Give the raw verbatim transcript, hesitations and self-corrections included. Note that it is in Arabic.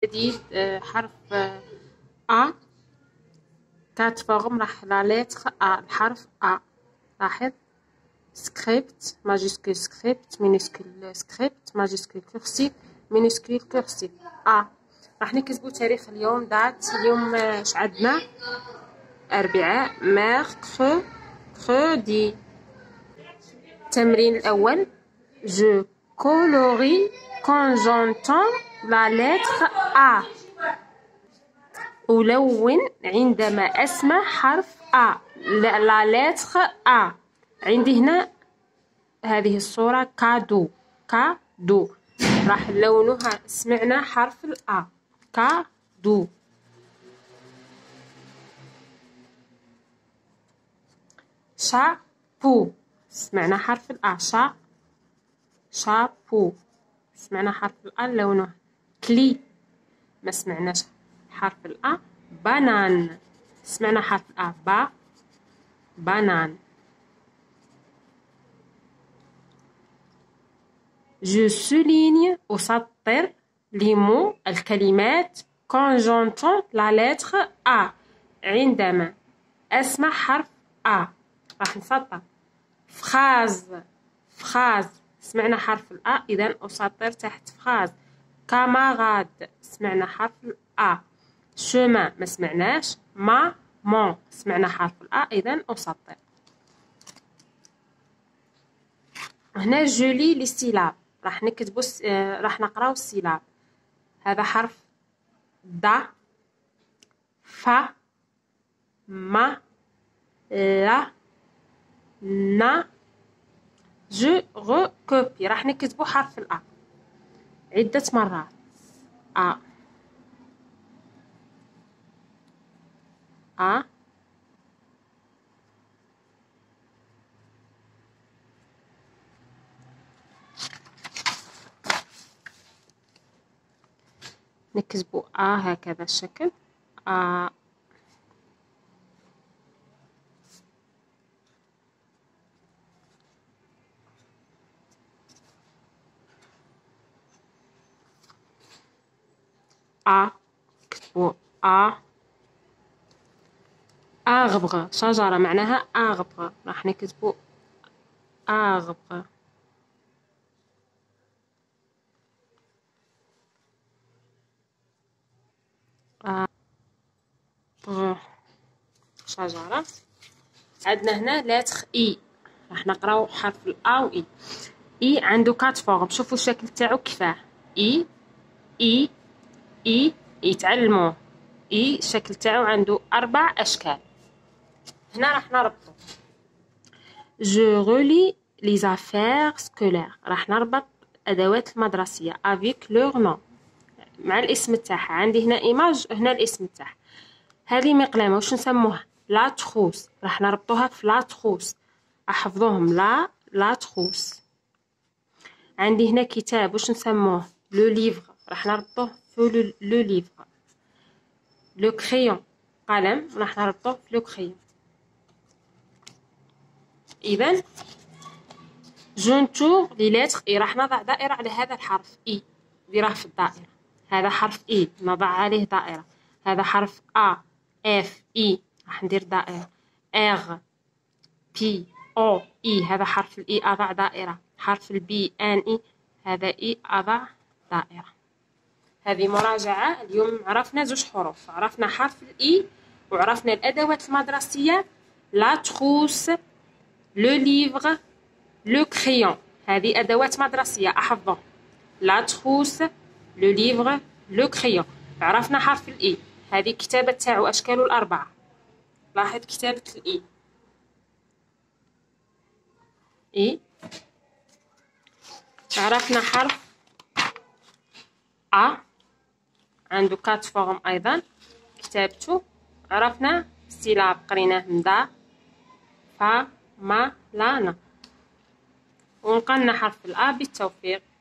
جديد حرف أ كات فورم راح لا لتر أ الحرف أ. لاحظ سكريبت ماجيسكول سكريبت مينيسكول سكريبت ماجيسكول كورسيف مينيسكول كورسيف أ. راح نكتبو تاريخ اليوم دات اليوم اش عندنا أربعاء ميركودي. التمرين الأول جو كولوري كون جونتون لا لتر أ. ألون عندما أسمع حرف أ لا لتر أ. عندي هنا هذه الصورة كادو كادو راح نلونوها. سمعنا حرف الأ كادو. شابو سمعنا حرف الأ شا شابو سمعنا حرف الأ نلونوها. كلي ما سمعناش حرف الأ. بانان سمعنا حرف الأ با بانان. Je souligne أسطر les mots الكلمات quand j'entends la lettre A عندما أسمع حرف A راح نسطر. فراز فراز سمعنا حرف الأ إذا أسطر تحت فراز. كاماراد سمعنا حرف الأ. شوما ما سمعناش. ما مون سمعنا حرف الأ إذا أسطر. هنا جولي لي سيلاب راح نكتبو راح نقراو السيلاب. هذا حرف دا فا ما لا نا جو ركوبي. راح نكتبو حرف الأ عدة مرات. أ أ نكتبو أ هكذا الشكل أ. أ كتبو أ. أغبغ شجرة معناها أغبغ راح نكتبو أغبغ. أغبغ شجرة. عندنا هنا لتر إي راح نقراو حرف الأ و إي. إي عنده كات فورم شوفوا الشكل تاعو كيفاه إي إي إي إي تعلموه. إي الشكل تاعو عنده أربع أشكال. هنا راح نربطو جو رولي لي زافير سكولير راح نربط الأدوات المدرسية افيك لور نون مع الاسم تاعها. عندي هنا ايماج هنا الاسم تاعها. هذه مقلمة واش نسموها لا تخوس راح نربطوها في لا تخوس. احفظوهم لا لا تخوس. عندي هنا كتاب واش نسموه لو ليفر راح نربطوه في لو ليفر. لو كريون قلم راح نربطوه في لو كريون. اذا جونتور لي لتر اي راح نضع دائرة على هذا الحرف اي ديره في الدائرة. هذا حرف اي نضع عليه دائرة. هذا حرف ا اف اي راح ندير دائرة. ار بي او اي هذا حرف الاي اضع دائرة. حرف البي ان اي هذا اي اضع دائرة. هذه مراجعة. اليوم عرفنا زوج حروف. عرفنا حرف الاي وعرفنا الادوات المدرسية لا تخوس لو ليفر لو كريون. هذه ادوات مدرسية احفظهم لا تخوس لو ليفر لو كريون. عرفنا حرف الاي هذه كتابة تاعو اشكاله الاربعة. لاحظ كتابة الاي اي. عرفنا حرف ا عنده كات فورم ايضا كتابته. عرفنا سيلاب قريناه مدا فا ما لا نا. ونقلنا حرف الآ بالتوفيق.